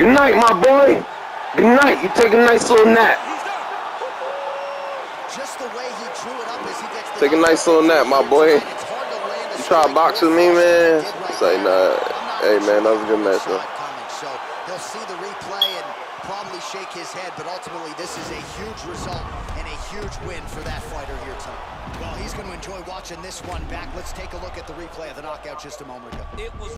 Good night, my boy. Good night. You take a nice little nap. Just the way he drew it up as he gets take a nice little nap, my boy. You try to box with me, man? Say nah. Hey, man, that was a good match, though. So he'll see the replay and probably shake his head, but ultimately this is a huge result and a huge win for that fighter here tonight. Well, he's going to enjoy watching this one back. Let's take a look at the replay of the knockout just a moment ago.